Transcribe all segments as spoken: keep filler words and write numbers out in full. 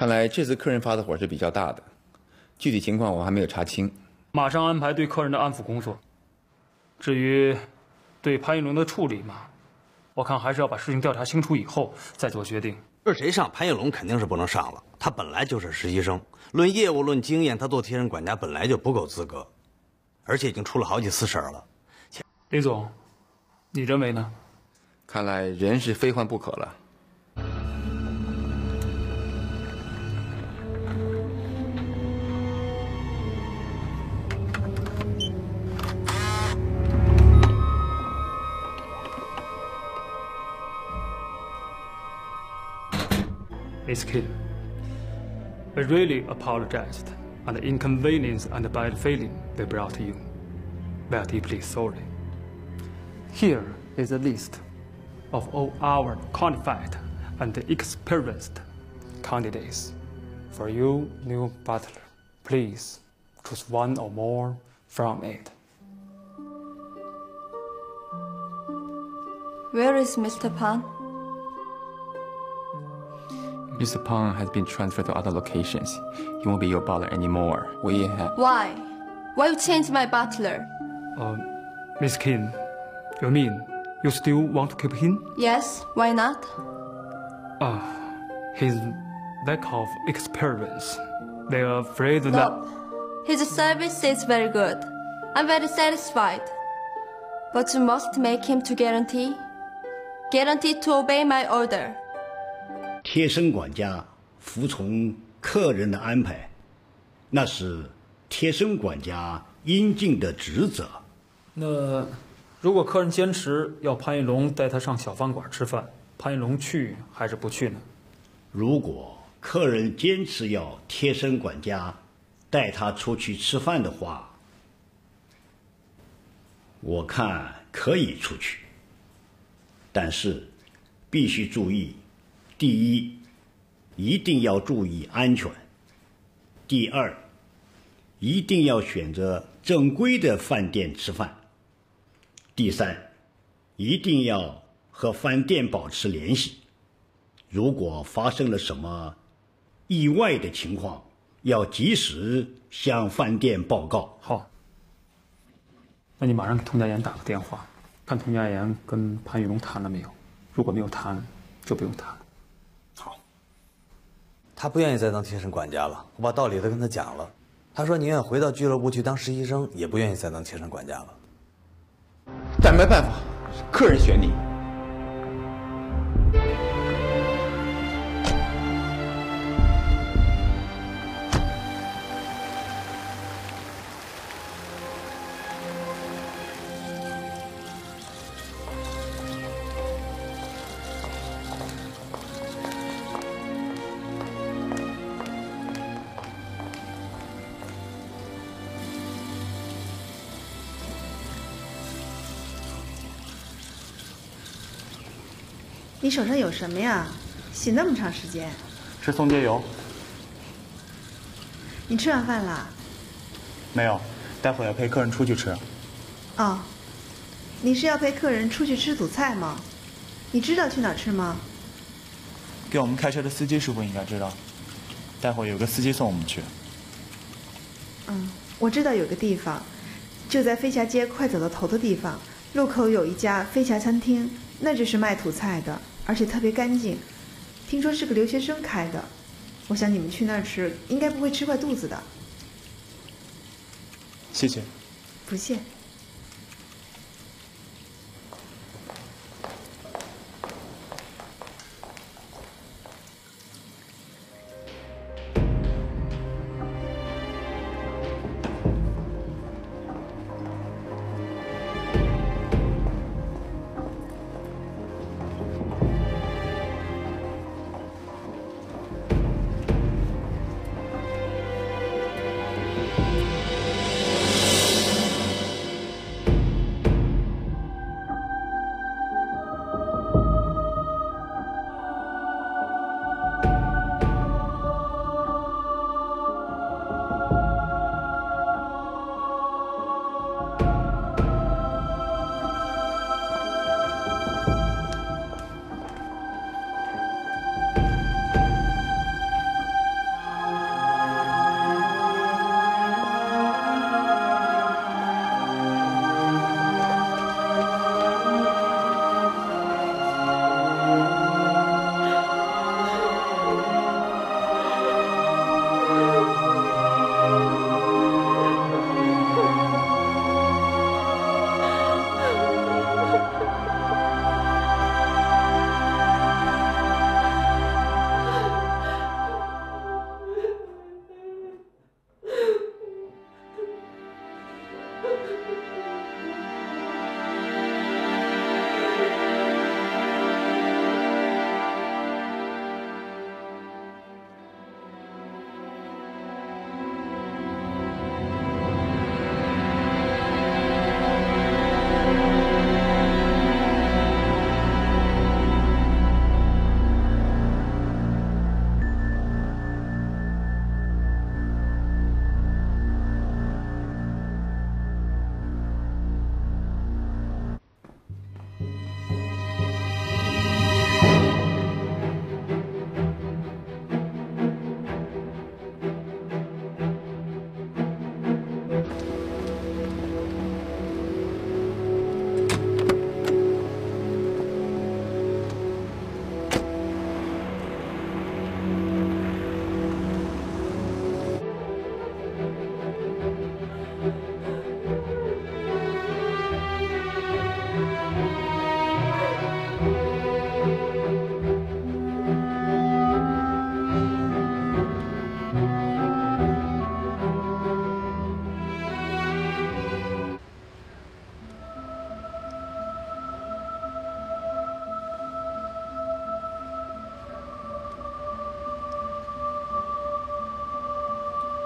看来这次客人发的火是比较大的，具体情况我还没有查清。 马上安排对客人的安抚工作。至于对潘玉龙的处理嘛，我看还是要把事情调查清楚以后再做决定。 是谁上潘玉龙肯定是不能上了，他本来就是实习生，论业务论经验，他做贴身管家本来就不够资格，而且已经出了好几次事儿了。 李总，你认为呢？ 看来人是非换不可了。 Miss Kim, we really apologized and the inconvenience and the bad feeling we brought to you. We are deeply sorry. Here is a list of all our qualified and experienced candidates. For you, new butler, please choose one or more from it. Where is Mister Pan? Mister Peng has been transferred to other locations. He won't be your butler anymore. We have... Why? Why you change my butler? Uh, Miss Kim, you mean you still want to keep him? Yes, why not? Uh, his lack of experience. They are afraid that... No, his service is very good. I'm very satisfied. But you must make him to guarantee. Guarantee to obey my order. 贴身管家服从客人的安排，那是贴身管家应尽的职责。 那如果客人坚持要潘玉龙带他上小饭馆吃饭，潘玉龙去还是不去呢？ 如果客人坚持要贴身管家带他出去吃饭的话，我看可以出去，但是必须注意。 第一，一定要注意安全；第二，一定要选择正规的饭店吃饭；第三，一定要和饭店保持联系。如果发生了什么意外的情况，要及时向饭店报告。 好，那你马上给佟家岩打个电话，看佟家岩跟潘玉龙谈了没有？如果没有谈，就不用谈。 他不愿意再当贴身管家了，我把道理都跟他讲了。他说宁愿回到俱乐部去当实习生，也不愿意再当贴身管家了。 但没办法，客人选你。 你手上有什么呀？洗那么长时间？ 是松节油。 你吃完饭了？ 没有，待会要陪客人出去吃。 哦，你是要陪客人出去吃鲁菜吗？你知道去哪儿吃吗？ 给我们开车的司机师傅应该知道，待会有个司机送我们去。 嗯，我知道有个地方，就在飞霞街快走到头的地方，路口有一家飞霞餐厅，那就是卖土菜的。 而且特别干净，听说是个留学生开的。我想你们去那儿吃，应该不会吃坏肚子的。 谢谢。 不谢。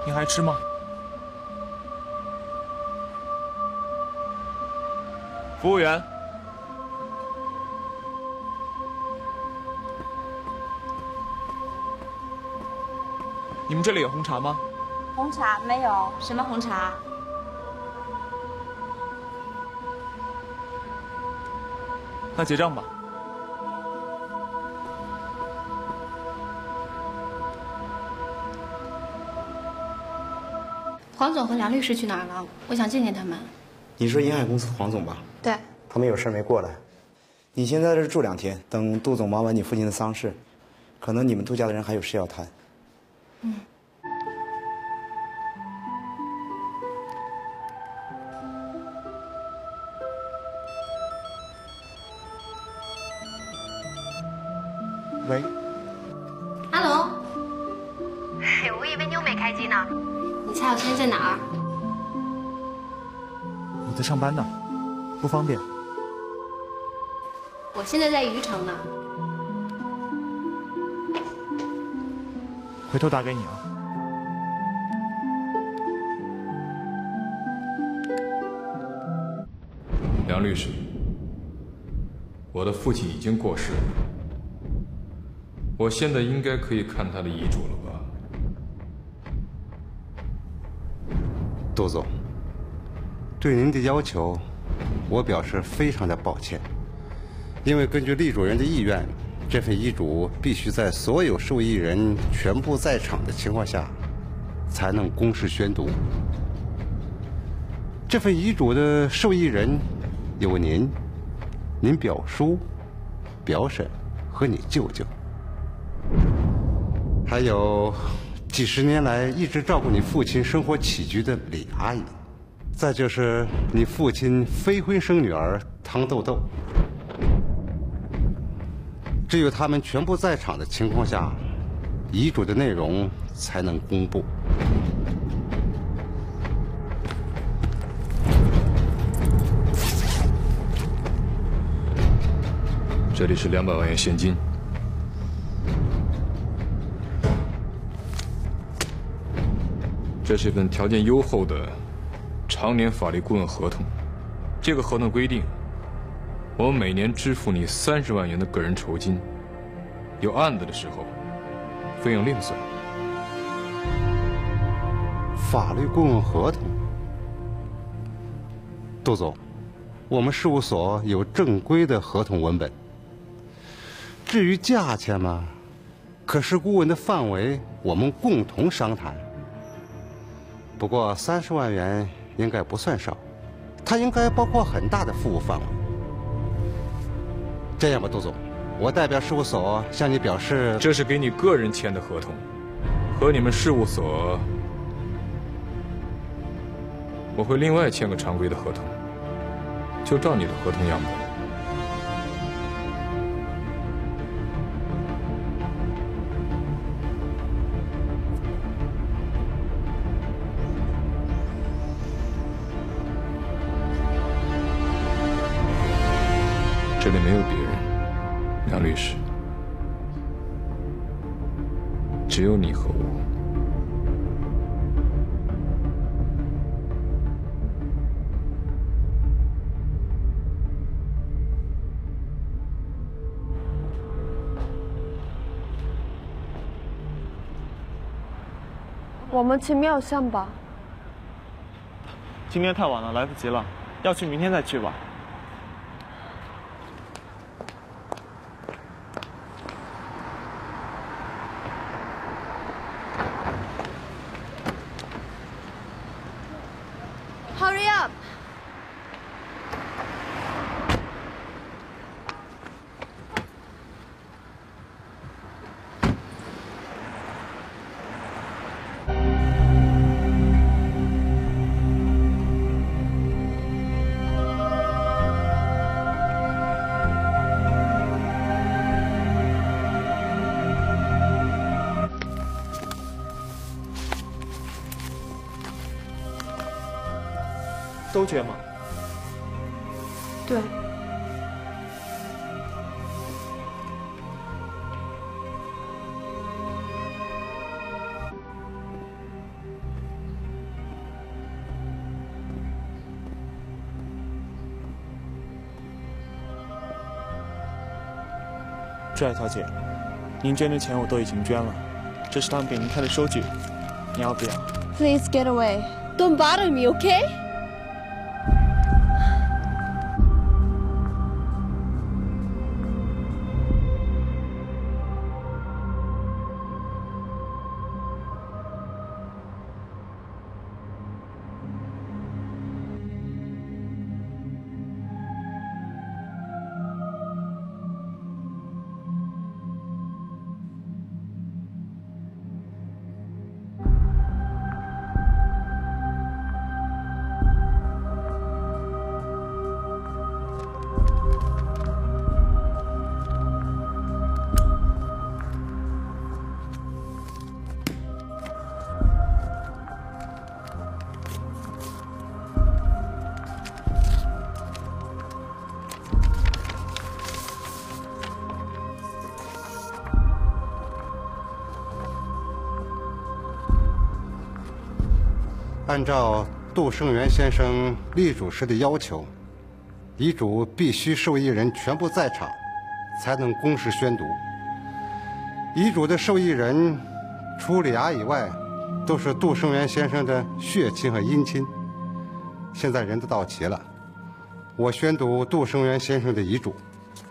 您还吃吗？服务员，你们这里有红茶吗？ 红茶没有，什么红茶？ 那结账吧。 黄总和梁律师去哪儿了？我想见见他们。 你是银海公司黄总吧？ 对。 他们有事没过来。你先在这住两天，等杜总忙完你父亲的丧事，可能你们杜家的人还有事要谈。 嗯。 喂。 Hello。 我以为你又没开机呢。 你猜我现在在哪儿？ 我在上班呢，不方便。 我现在在余城呢。 回头打给你啊。 梁律师，我的父亲已经过世了，我现在应该可以看他的遗嘱了吧？ 杜总，对您的要求，我表示非常的抱歉，因为根据厉主任的意愿，这份遗嘱必须在所有受益人全部在场的情况下，才能公示宣读。这份遗嘱的受益人有您、您表叔、表婶和你舅舅，还有几十年来一直照顾你父亲生活起居的李阿姨，再就是你父亲非婚生女儿汤豆豆。只有他们全部在场的情况下，遗嘱的内容才能公布。 这里是两百万元现金。这是一份条件优厚的常年法律顾问合同。这个合同规定，我们每年支付你三十万元的个人酬金，有案子的时候，费用另算。 法律顾问合同，杜总，我们事务所有正规的合同文本。至于价钱嘛，可是顾问的范围，我们共同商谈。不过三十万元应该不算少，它应该包括很大的服务范围。这样吧，杜总，我代表事务所向你表示， 这是给你个人签的合同，和你们事务所，我会另外签个常规的合同，就照你的合同样本。这里没有别人，梁律师，只有你和我。 我们去庙上吧。 今天太晚了，来不及了，要去明天再去吧。 Hurry up！ 都决吗？ 对。 朱小姐，您捐的钱我都已经捐了，这是他们给您开的收据，你要不要 Please get away. Don't bother me, okay? 按照杜胜元先生立主时的要求，遗嘱必须受益人全部在场，才能公示宣读。遗嘱的受益人除李阿以外，都是杜胜元先生的血亲和姻亲。现在人都到齐了，我宣读杜胜元先生的遗嘱。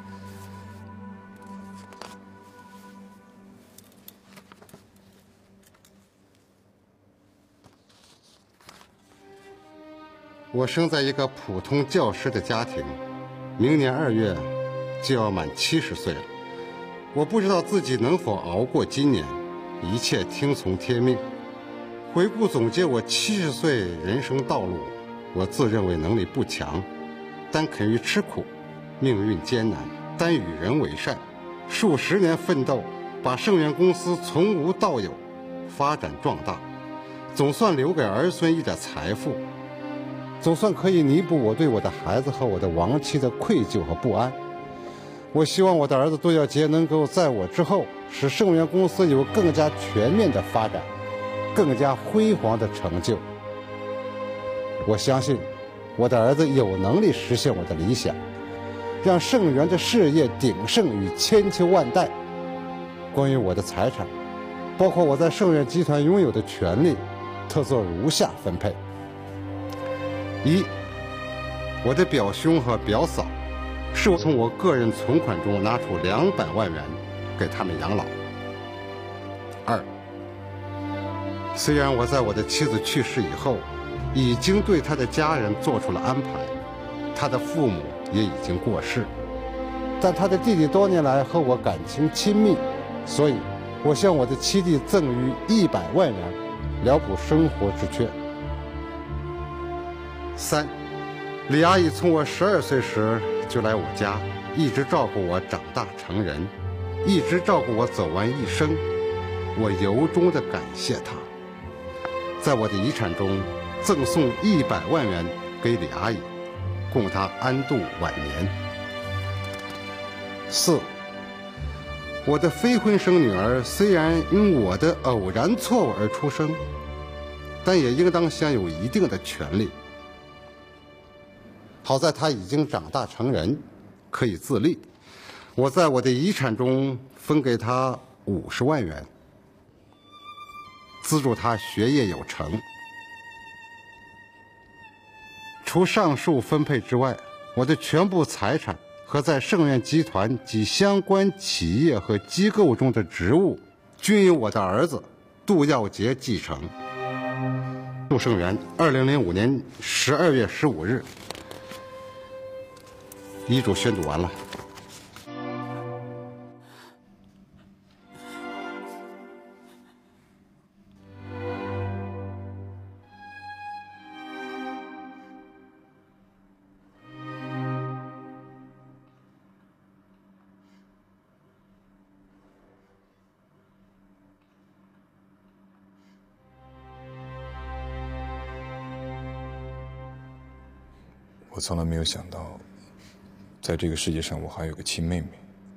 我生在一个普通教师的家庭，明年二月就要满七十岁了。我不知道自己能否熬过今年，一切听从天命。回顾总结我七十岁人生道路，我自认为能力不强，但肯于吃苦，命运艰难，但与人为善，数十年奋斗，把盛源公司从无到有发展壮大，总算留给儿孙一点财富，总算可以弥补我对我的孩子和我的亡妻的愧疚和不安。我希望我的儿子杜耀杰能够在我之后，使盛源公司有更加全面的发展，更加辉煌的成就。我相信我的儿子有能力实现我的理想，让盛源的事业鼎盛于千秋万代。关于我的财产，包括我在盛源集团拥有的权利，特做如下分配：一，我的表兄和表嫂，是我从我个人存款中拿出两百万元给他们养老。二，虽然我在我的妻子去世以后，已经对他的家人做出了安排，他的父母也已经过世，但他的弟弟多年来和我感情亲密，所以我向我的妻弟赠予一百万元，聊补生活之缺。三，李阿姨从我十二岁时就来我家，一直照顾我长大成人，一直照顾我走完一生，我由衷地感谢她。在我的遗产中赠送一百万元给李阿姨，供她安度晚年。四，我的非婚生女儿虽然因我的偶然错误而出生，但也应当享有一定的权利。好在她已经长大成人，可以自立，我在我的遗产中分给她五十万元，资助她学业有成。除上述分配之外，我的全部财产和在盛源集团及相关企业和机构中的职务，均由我的儿子杜耀杰继承。杜盛源，二零零五年十二月十五日。遗嘱宣读完了。 我从来没有想到，在这个世界上我还有个亲妹妹。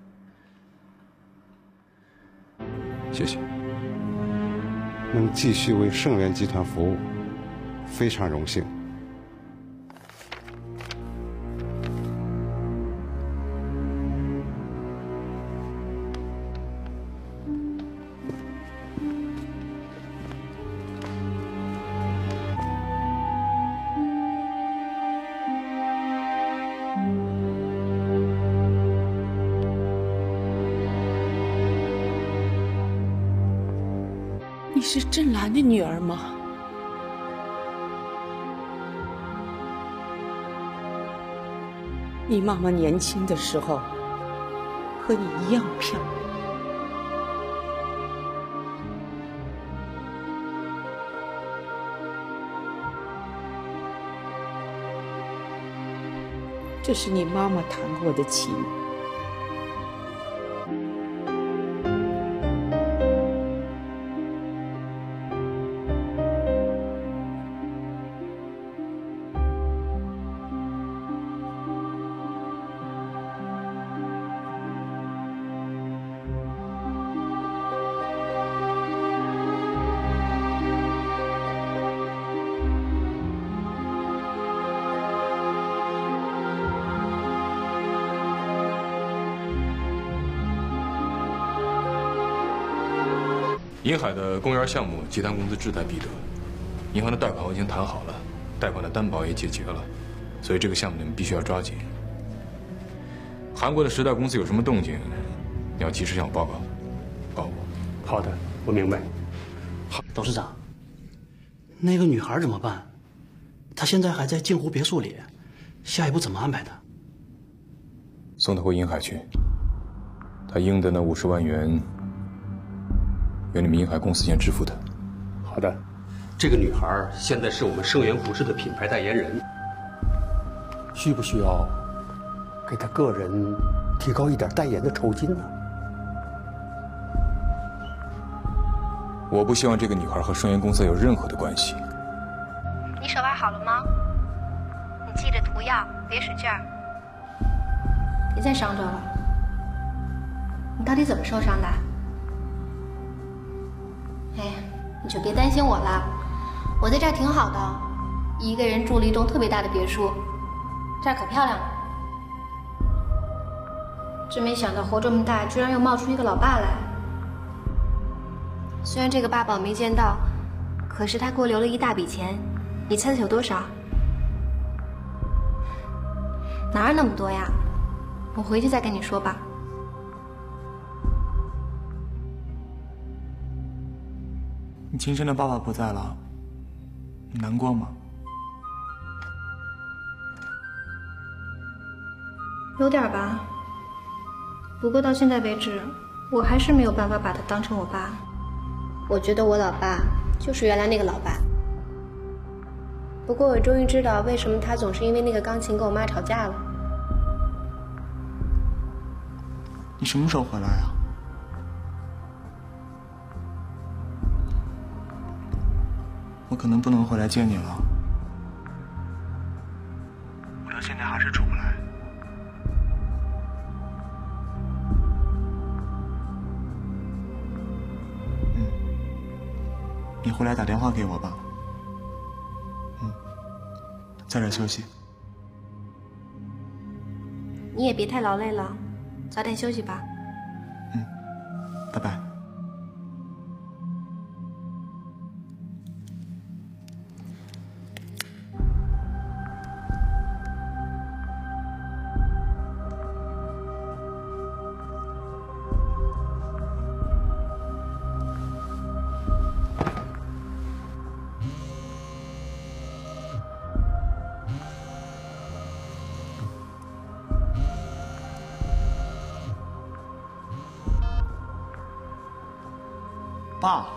谢谢。 能继续为盛源集团服务，非常荣幸。 你是郑兰的女儿吗？你妈妈年轻的时候和你一样漂亮。这是你妈妈弹过的琴。 银海的公园项目，集团公司志在必得。银行的贷款我已经谈好了，贷款的担保也解决了，所以这个项目你们必须要抓紧。韩国的时代公司有什么动静，你要及时向我报告，报我。 好的，我明白。 好，董事长，那个女孩怎么办？她现在还在镜湖别墅里，下一步怎么安排的？ 送她回银海去，她应得那五十万元。由你们银海公司先支付的。 好的。 这个女孩现在是我们盛源股市的品牌代言人，需不需要给她个人提高一点代言的酬金呢？ 我不希望这个女孩和盛源公司有任何的关系。 你手腕好了吗？你记着涂药，别使劲儿。 别再伤着了。你到底怎么受伤的？哎，你就别担心我了，我在这儿挺好的，一个人住了一栋特别大的别墅，这儿可漂亮了。真没想到活这么大，居然又冒出一个老爸来。虽然这个爸爸我没见到，可是他给我留了一大笔钱，你猜猜有多少？哪有那么多呀？我回去再跟你说吧。 你亲生的爸爸不在了，你难过吗？ 有点吧。不过到现在为止，我还是没有办法把他当成我爸。我觉得我老爸就是原来那个老爸。不过我终于知道为什么他总是因为那个钢琴跟我妈吵架了。 你什么时候回来呀？我可能不能回来见你了，我到现在还是出不来。嗯，你回来打电话给我吧。嗯，早点休息。 你也别太劳累了，早点休息吧。 嗯，拜拜。爸，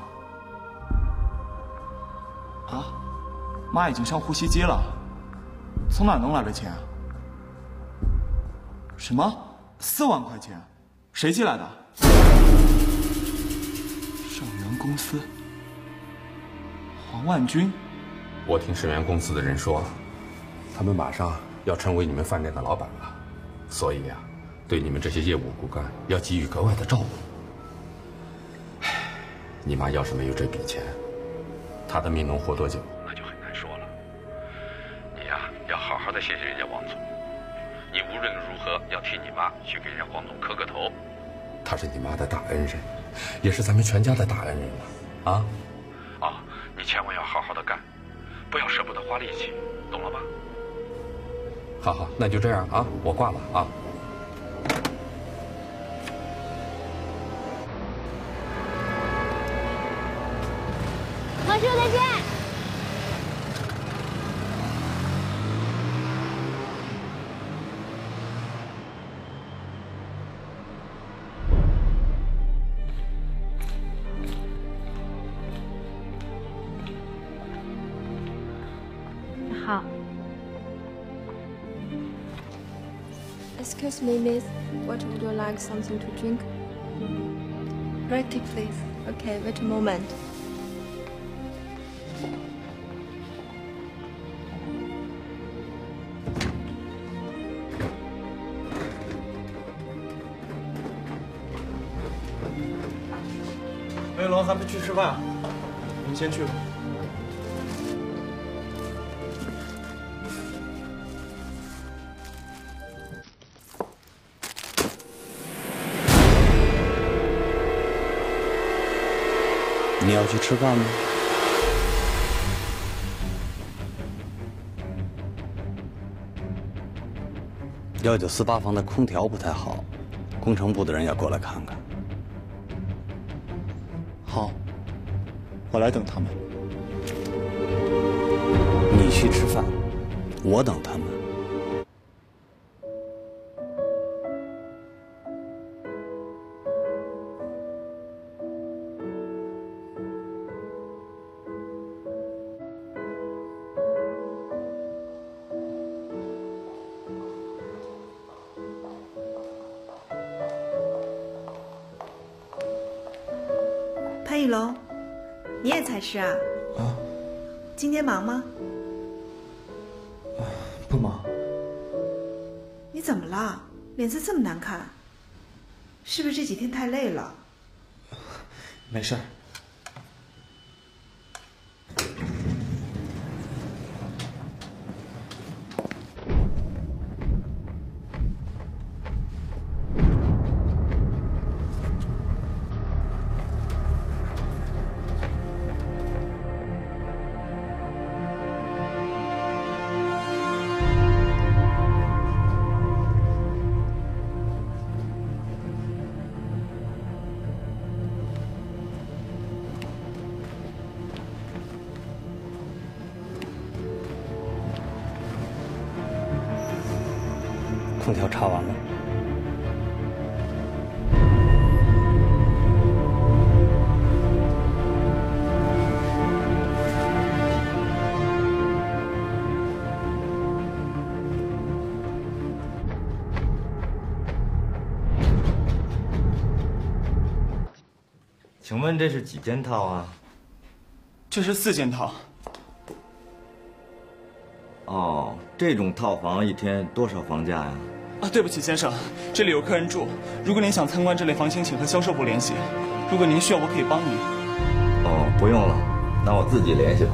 啊，妈已经上呼吸机了，从哪弄来的钱？什么？四万块钱？谁寄来的？盛源公司，黄万军。 我听盛源公司的人说，他们马上要成为你们饭店的老板了，所以呀、啊，对你们这些业务骨干要给予格外的照顾。你妈要是没有这笔钱，她的命能活多久，那就很难说了。你呀、啊，要好好的谢谢人家王总，你无论如何要替你妈去给人家王总磕个头。他是你妈的大恩人，也是咱们全家的大恩人了。啊，啊，你千万要好好的干，不要舍不得花力气，懂了吗？好好，那就这样啊，我挂了啊。 何师傅再见。 好。 Excuse me, miss. What would you like something to drink? Red tea, please. Okay, wait a moment. 威龙还没去吃饭，你们先去吧。 你要去吃饭吗？幺九四八房的空调不太好，工程部的人要过来看看。 好，我来等他们。 你去吃饭，我等他们。 潘一龙，你也才吃啊？ 啊， 今天忙吗？ 不忙。 你怎么了？脸色这么难看，是不是这几天太累了？ 没事儿。 空调插完了。 请问这是几件套啊？ 这是四件套。 哦，这种套房一天多少房价呀？ 啊，对不起，先生，这里有客人住。如果您想参观这类房型，请和销售部联系。如果您需要，我可以帮您。 哦，不用了，那我自己联系吧。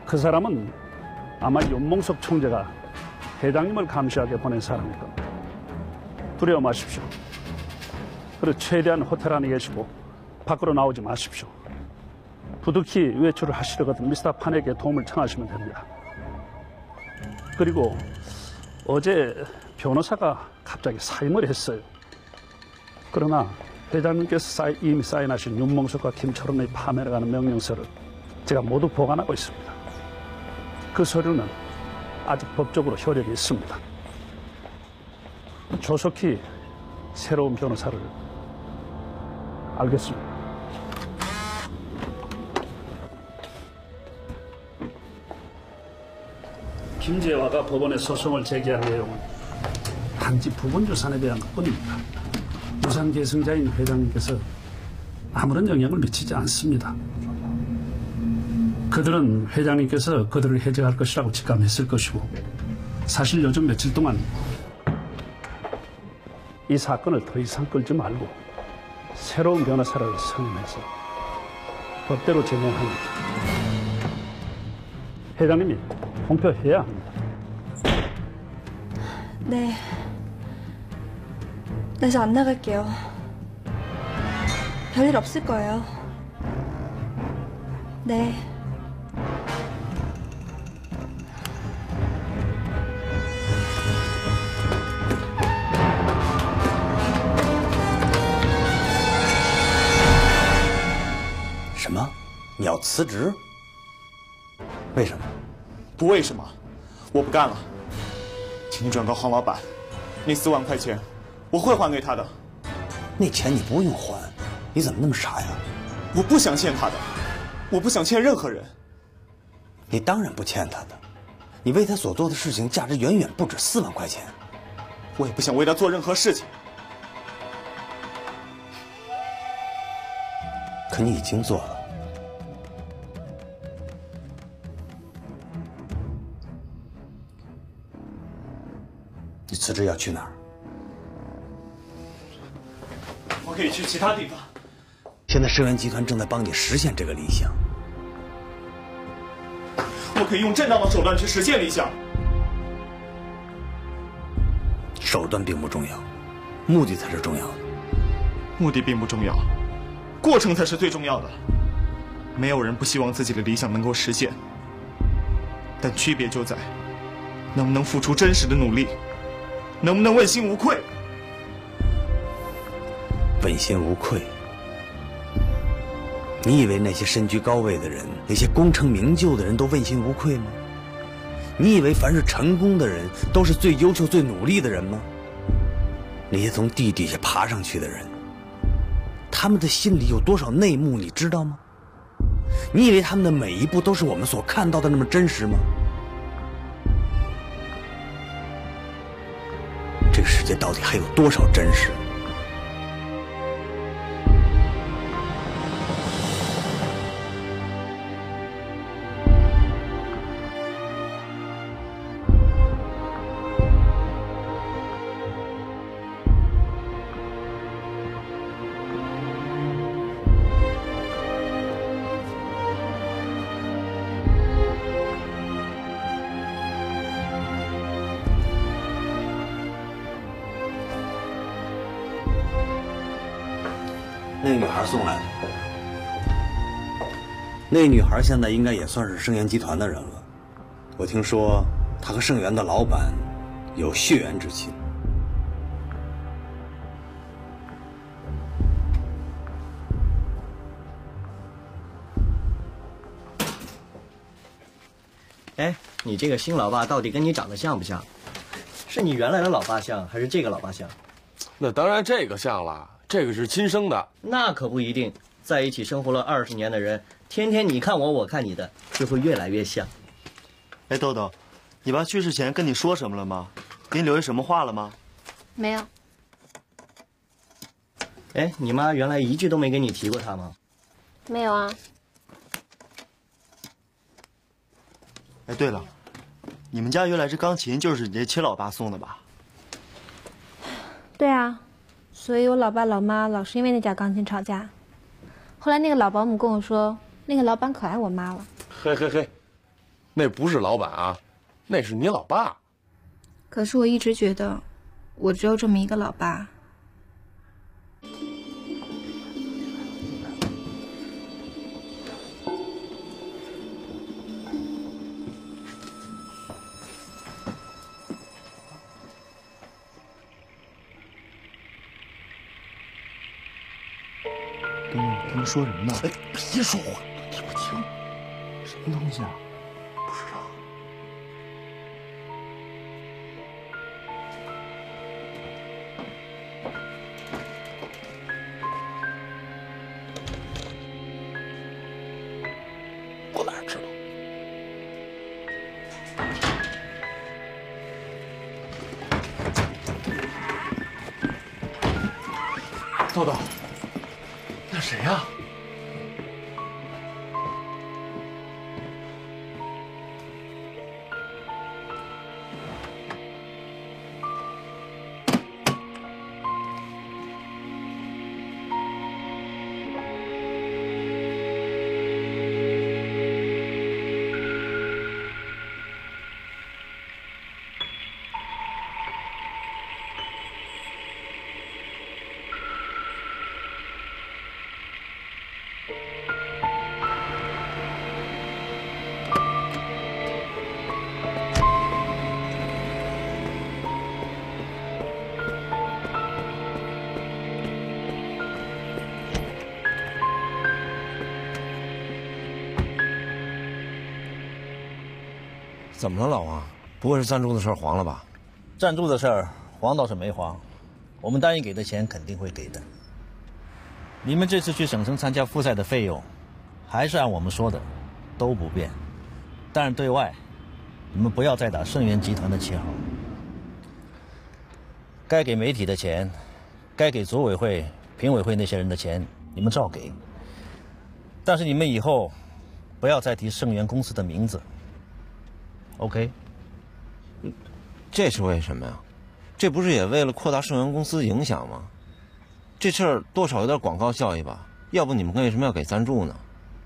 그 사람은 아마 윤몽석 총재가 회장님을 감시하게 보낸 사람일 겁니다. 두려워 마십시오. 그리고 최대한 호텔 안에 계시고 밖으로 나오지 마십시오. 부득이 외출을 하시려거든 미스터 판에게 도움을 청하시면 됩니다. 그리고 어제 변호사가 갑자기 사임을 했어요. 그러나 회장님께서 사인, 이미 사인하신 윤몽석과 김철원의 파면에 가는 명령서를 제가 모두 보관하고 있습니다. 그 서류는 아직 법적으로 효력이 있습니다. 조속히 새로운 변호사를 알겠습니다. 김재화가 법원에 소송을 제기한 내용은 단지 부분유산에 대한 것뿐입니다. 유산 계승자인 회장님께서 아무런 영향을 미치지 않습니다. 그들은 회장님께서 그들을 해제할 것이라고 직감했을 것이고 사실 요즘 며칠 동안 이 사건을 더 이상 끌지 말고 새로운 변호사를 선임해서 법대로 진행합니다. 회장님이 공표해야 합니다. 네. 네, 저 안 나갈게요. 별일 없을 거예요. 네. 什么？你要辞职？为什么？ 不为什么，我不干了。请你转告黄老板，那四万块钱我会还给他的。 那钱你不用还，你怎么那么傻呀？ 我不想欠他的，我不想欠任何人。 你当然不欠他的，你为他所做的事情价值远远不止四万块钱。 我也不想为他做任何事情。 可你已经做了。你辞职要去哪儿？ 我可以去其他地方。 现在盛源集团正在帮你实现这个理想。 我可以用正当的手段去实现理想。 手段并不重要，目的才是重要的。 目的并不重要，过程才是最重要的。没有人不希望自己的理想能够实现，但区别就在能不能付出真实的努力，能不能问心无愧。 问心无愧？你以为那些身居高位的人，那些功成名就的人都问心无愧吗？你以为凡是成功的人都是最优秀、最努力的人吗？那些从地底下爬上去的人，他们的心里有多少内幕，你知道吗？你以为他们的每一步都是我们所看到的那么真实吗？这个世界到底还有多少真实？那个女孩送来的。那女孩现在应该也算是盛源集团的人了。我听说她和盛源的老板有血缘之亲。 哎，你这个新老爸到底跟你长得像不像？是你原来的老爸像，还是这个老爸像？ 那当然这个像了。这个是亲生的， 那可不一定。在一起生活了二十年的人，天天你看我，我看你的，就会越来越像。 哎，豆豆，你爸去世前跟你说什么了吗？给你留下什么话了吗？ 没有。 哎，你妈原来一句都没跟你提过他吗？ 没有啊。 哎，对了，你们家原来这钢琴就是你这亲老爸送的吧？ 对啊。所以我老爸老妈老是因为那架钢琴吵架，后来那个老保姆跟我说，那个老板可爱我妈了。 嘿嘿嘿， 那不是老板啊，那是你老爸。 可是我一直觉得，我只有这么一个老爸。 哥们，他们说什么呢？ 哎，别说话，听不清。 什么东西啊？ 不知道。我哪知道？ 豆豆，那谁呀？ 怎么了，老王？不会是赞助的事儿黄了吧？ 赞助的事儿黄倒是没黄，我们答应给的钱肯定会给的。你们这次去省城参加复赛的费用，还是按我们说的，都不变。但是对外，你们不要再打盛源集团的旗号。该给媒体的钱，该给组委会、评委会那些人的钱，你们照给。但是你们以后不要再提盛源公司的名字。OK， 这是为什么呀？这不是也为了扩大盛源公司影响吗？这事儿多少有点广告效益吧？要不你们为什么要给赞助呢？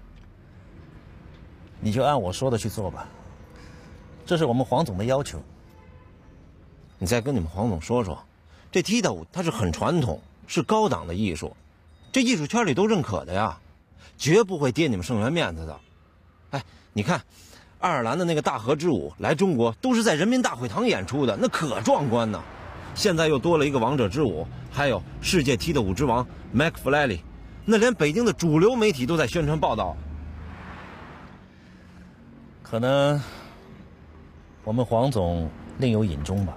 你就按我说的去做吧，这是我们黄总的要求。 你再跟你们黄总说说，这踢踏舞它是很传统，是高档的艺术，这艺术圈里都认可的呀，绝不会跌你们盛源面子的。哎，你看。爱尔兰的那个大河之舞来中国都是在人民大会堂演出的，那可壮观呢。现在又多了一个王者之舞，还有世界踢踏舞之王 Mac Flalley， 那连北京的主流媒体都在宣传报道。 可能我们黄总另有隐衷吧。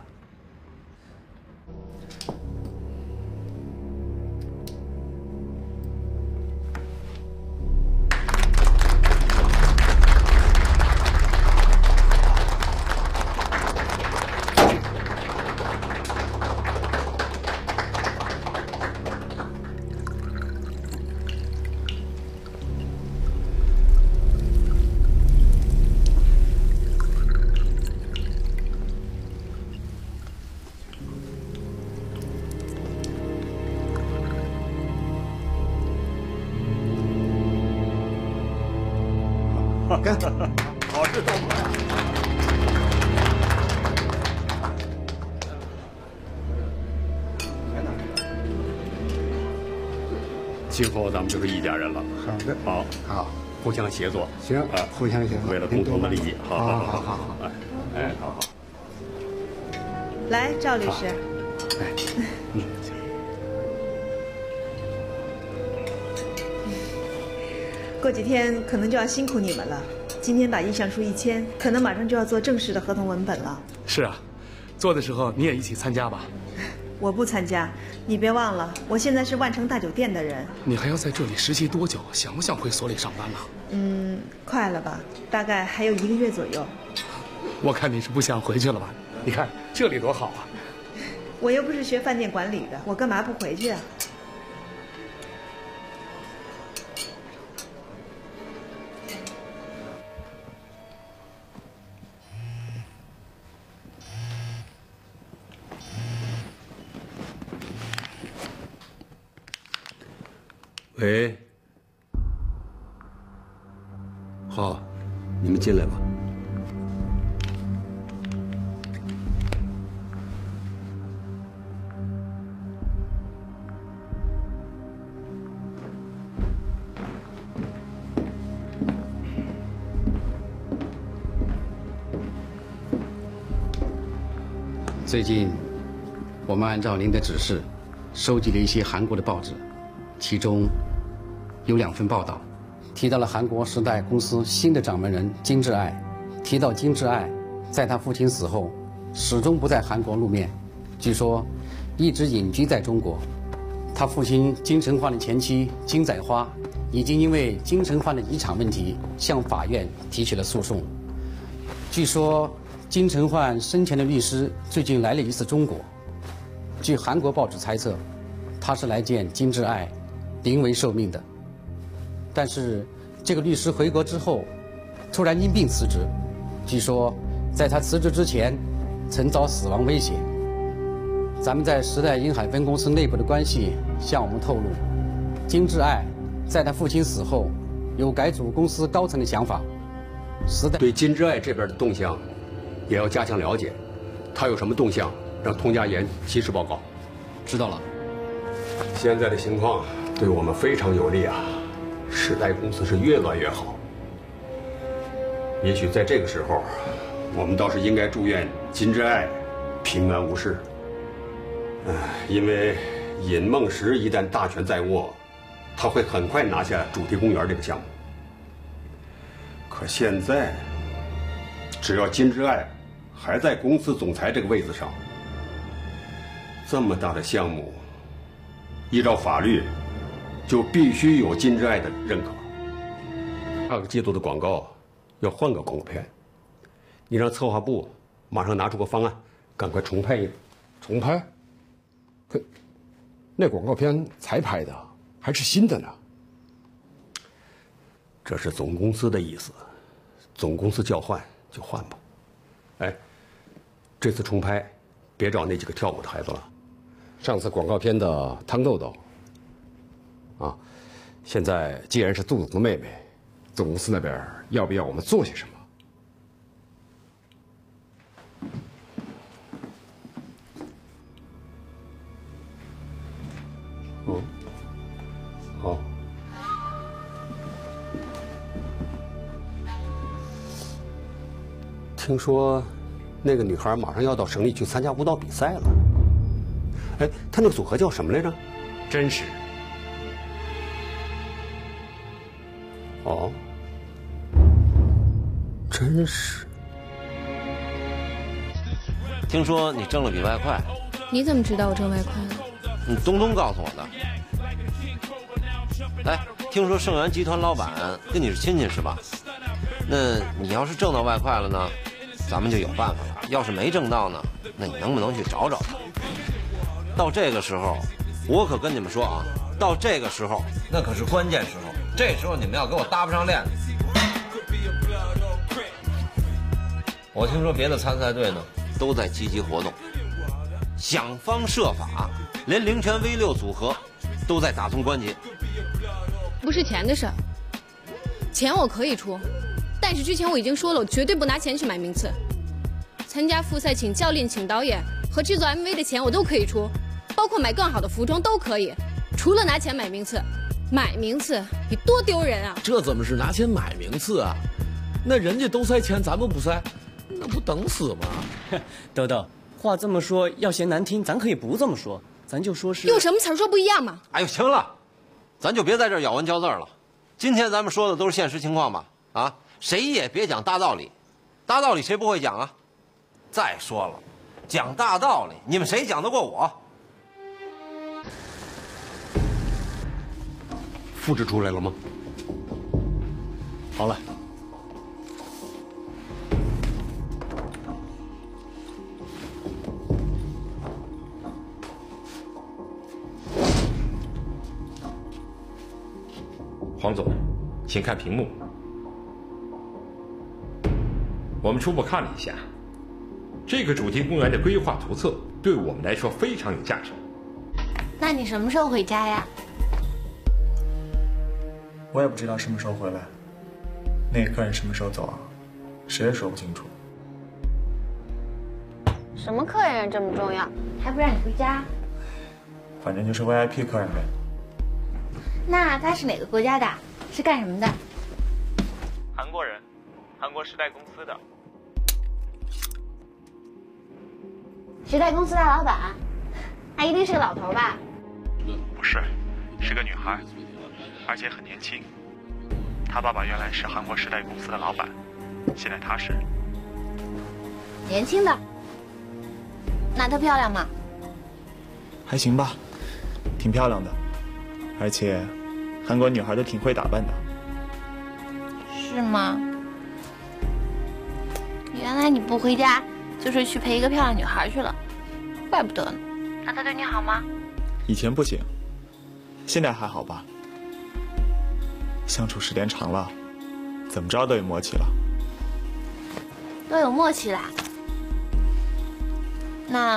干，好事多磨呀！ 今后咱们就是一家人了。 好的， 好， 好， 互相协作。 行， 啊， 互相协作， 为了共同的利益。 好好好好好， 哎哎，好好。 来，赵律师。 哎，嗯。 过几天可能就要辛苦你们了。今天把意向书一签，可能马上就要做正式的合同文本了。 是啊，做的时候你也一起参加吧。 我不参加，你别忘了，我现在是万城大酒店的人。 你还要在这里实习多久？想不想回所里上班了？ 嗯，快了吧，大概还有一个月左右。 我看你是不想回去了吧？你看这里多好啊！ 我又不是学饭店管理的，我干嘛不回去啊？ 喂，好，你们进来吧。 最近，我们按照您的指示，收集了一些韩国的报纸，其中有两份报道，提到了韩国时代公司新的掌门人金智爱。提到金智爱，在他父亲死后，始终不在韩国露面，据说一直隐居在中国。他父亲金承焕的前妻金载花，已经因为金承焕的遗产问题向法院提起了诉讼。据说金承焕生前的律师最近来了一次中国，据韩国报纸猜测，他是来见金智爱临危受命的。但是这个律师回国之后，突然因病辞职，据说在他辞职之前，曾遭死亡威胁。咱们在时代银海分公司内部的关系向我们透露，金智爱在他父亲死后，有改组公司高层的想法。时代对金智爱这边的动向，也要加强了解。他有什么动向，让佟家岩及时报告。知道了。现在的情况对我们非常有利啊，时代公司是越来越好。也许在这个时候，我们倒是应该祝愿金智爱平安无事。唉，因为尹梦石一旦大权在握，他会很快拿下主题公园这个项目。可现在，只要金智爱还在公司总裁这个位子上，这么大的项目，依照法律，就必须有金智爱的认可。下个季度的广告要换个广告片，你让策划部马上拿出个方案，赶快重拍一个。 重拍？可那广告片才拍的，还是新的呢。 这是总公司的意思，总公司叫换就换吧。哎，这次重拍，别找那几个跳舞的孩子了。 上次广告片的汤豆豆，啊，现在既然是杜总的妹妹，总公司那边要不要我们做些什么？ 嗯，好。听说那个女孩马上要到省里去参加舞蹈比赛了。哎，她那个组合叫什么来着？ 真实。 哦，真实。 听说你挣了笔外快。 你怎么知道我挣外快了？ 你东东告诉我的。哎，听说盛源集团老板跟你是亲戚是吧？那你要是挣到外快了呢，咱们就有办法了；要是没挣到呢，那你能不能去找找他？到这个时候，我可跟你们说啊，到这个时候，那可是关键时候。这时候你们要给我搭不上链子。我听说别的参赛队呢，都在积极活动，想方设法，连灵泉 V 六组合都在打通关节。 不是钱的事儿，钱我可以出，但是之前我已经说了，我绝对不拿钱去买名次。参加复赛请教练、请导演和制作 M V 的钱我都可以出，包括买更好的服装都可以，除了拿钱买名次。买名次你多丢人啊！ 这怎么是拿钱买名次啊？那人家都塞钱，咱们不塞，那不等死吗？ 豆豆，话这么说，要嫌难听，咱可以不这么说，咱就说是用什么词儿说不一样嘛？ 哎呦，行了，咱就别在这儿咬文嚼字了。今天咱们说的都是现实情况吧？啊，谁也别讲大道理，大道理谁不会讲啊？再说了，讲大道理，你们谁讲得过我？ 复制出来了吗？ 好了。 黄总，请看屏幕。我们初步看了一下，这个主题公园的规划图册对我们来说非常有价值。 那你什么时候回家呀？ 我也不知道什么时候回来，那个客人什么时候走啊，谁也说不清楚。 什么客人这么重要，还不让你回家？ 反正就是 V I P 客人呗。 那他是哪个国家的？是干什么的？ 韩国人，韩国时代公司的。 时代公司大老板，他一定是个老头吧？ 不是，是个女孩，而且很年轻。她爸爸原来是韩国时代公司的老板，现在她是年轻的。那她漂亮吗？ 还行吧，挺漂亮的，而且韩国女孩都挺会打扮的。 是吗？原来你不回家就是去陪一个漂亮女孩去了，怪不得呢。那她对你好吗？ 以前不行，现在还好吧。相处时间长了，怎么着都有默契了。 都有默契啦。那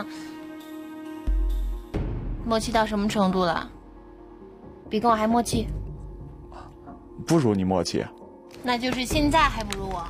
默契到什么程度了？比跟我还默契？ 不如你默契。 那就是现在还不如我。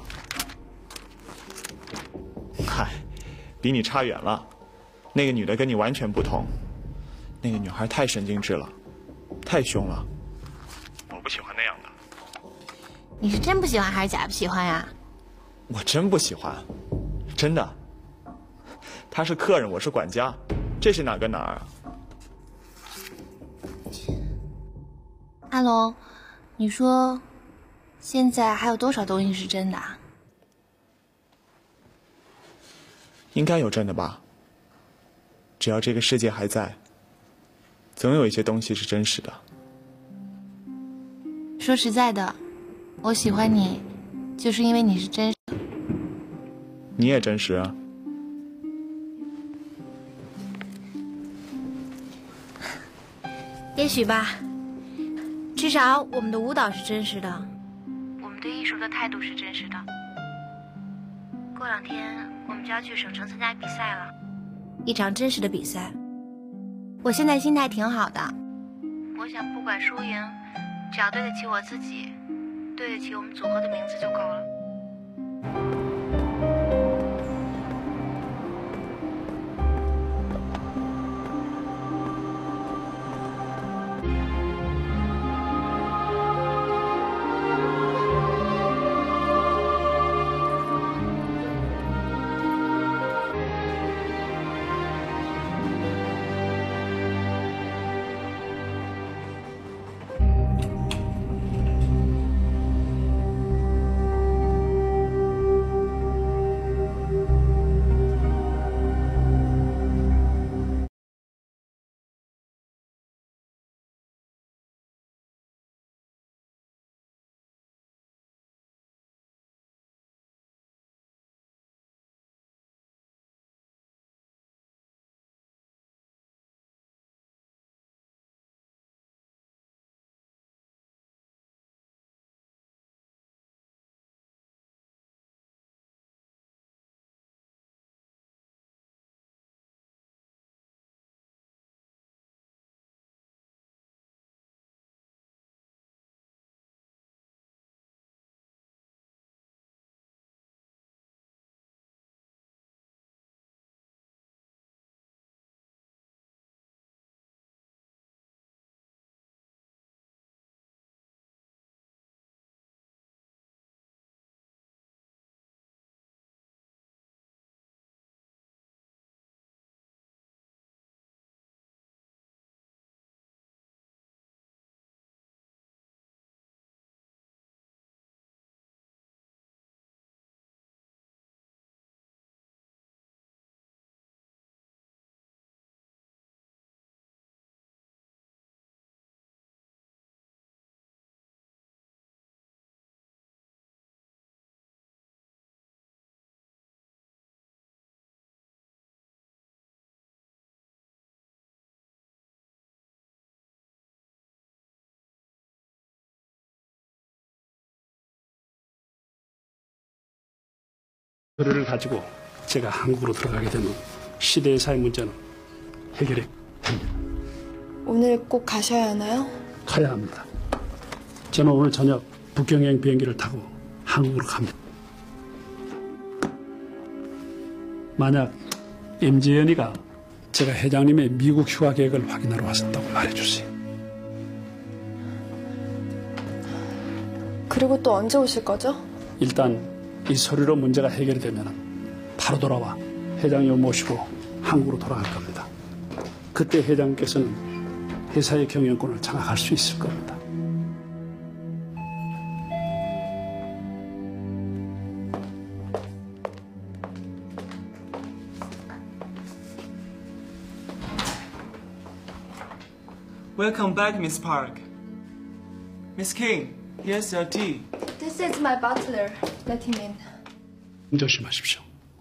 嗨，比你差远了。那个女的跟你完全不同，那个女孩太神经质了，太凶了，我不喜欢那样的。 你是真不喜欢还是假不喜欢呀？ 我真不喜欢，真的。他是客人，我是管家，这是哪跟哪儿啊？ 阿龙，你说现在还有多少东西是真的啊？ 应该有真的吧。只要这个世界还在，总有一些东西是真实的。 说实在的，我喜欢你，就是因为你是真实的。 你也真实啊。 也许吧，至少我们的舞蹈是真实的，我们对艺术的态度是真实的。过两天我们就要去省城参加比赛了，一场真实的比赛。我现在心态挺好的，我想不管输赢，只要对得起我自己，对得起我们组合的名字就够了。 서류를 가지고 제가 한국으로 들어가게 되면 시대사의 문제는 해결이 됩니다. 오늘 꼭 가셔야 하나요? 가야 합니다. 저는 오늘 저녁 북경행 비행기를 타고 한국으로 갑니다. 만약 임지연이가 제가 회장님의 미국 휴가 계획을 확인하러 왔었다고 말해주세요. 그리고 또 언제 오실 거죠? 일단 이 서류로 문제가 해결이 되면 바로 돌아와 회장님 모시고 한국으로 돌아갈 겁니다. 그때 회장께서는 회사의 경영권을 장악할 수 있을 겁니다. Welcome back, Miss Park. Miss King, here's your tea. This is my butler. Let him in. 조심하십시오.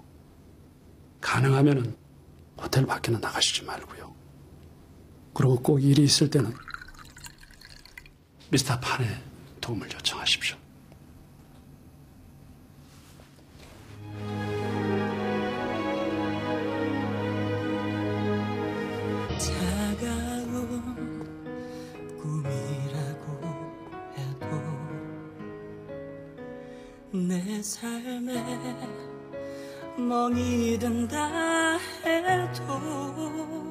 가능하면은 호텔 밖에는 나가시지 말고요. 그리고 꼭 일이 있을 때는 미스터 판의 도움을 요청하십시오. 내 삶에 멍이 든다 해도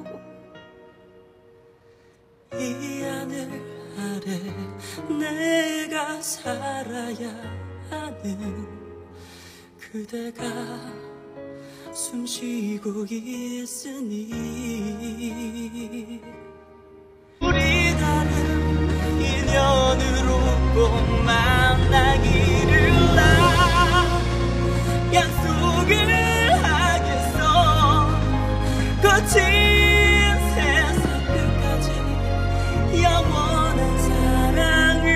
이 하늘 아래 내가 살아야 하는 그대가 숨쉬고 있으니 우리 다른 인연으로 꼭 만나기를 약속을 하겠어 거친 세상 끝까지 영원한 사랑을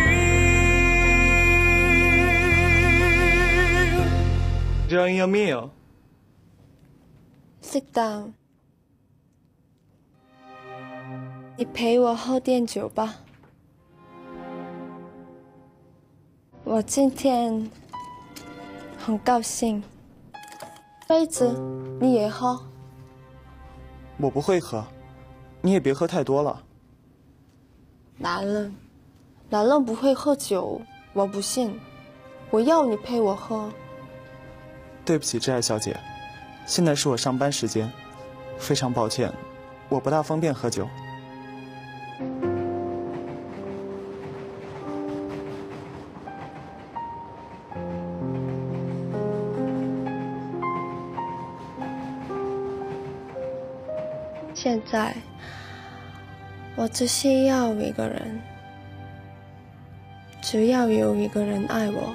Enjoying your meal. Sit down. 你陪我喝点酒吧。我今天很高兴。杯子你也喝？ 我不会喝，你也别喝太多了。 男人，男人不会喝酒，我不信。我要你陪我喝。 对不起，挚爱小姐，现在是我上班时间，非常抱歉，我不大方便喝酒。 现在，我只需要一个人，只要有一个人爱我，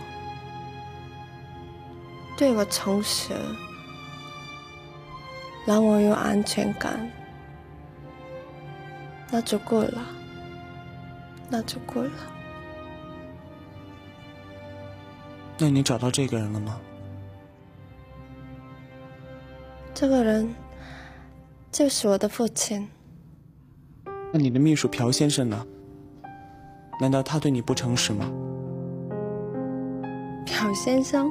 对我诚实，让我有安全感，那就够了，那就够了。 那你找到这个人了吗？ 这个人就是我的父亲。 那你的秘书朴先生呢？难道他对你不诚实吗？ 朴先生，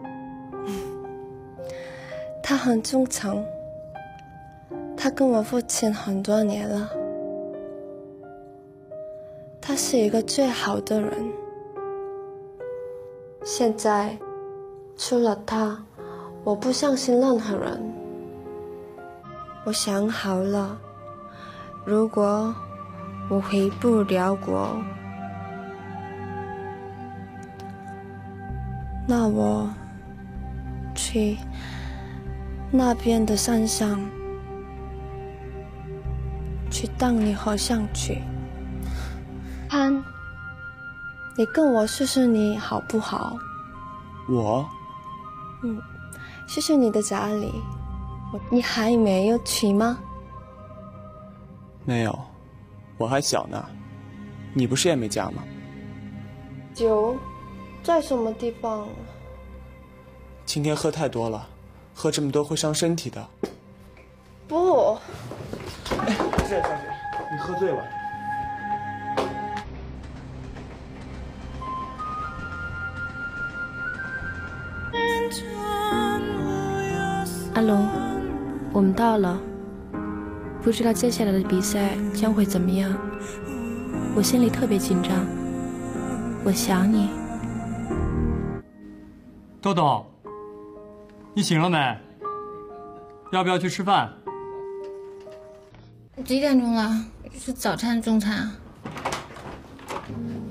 他很忠诚，他跟我父亲很多年了，他是一个最好的人。现在，除了他，我不相信任何人。我想好了，如果我回不了国，那我去那边的山上去当你和尚去。潘，你跟我试试你好不好？ 我？ 嗯，试试你的家里。你还没有去吗？ 没有，我还小呢。你不是也没嫁吗？ 酒在什么地方？ 今天喝太多了，喝这么多会伤身体的。 不。 哎，是小姐，你喝醉了。 阿龙，我们到了，不知道接下来的比赛将会怎么样，我心里特别紧张，我想你。 豆豆，你醒了没？要不要去吃饭？ 几点钟了？是早餐、中餐啊？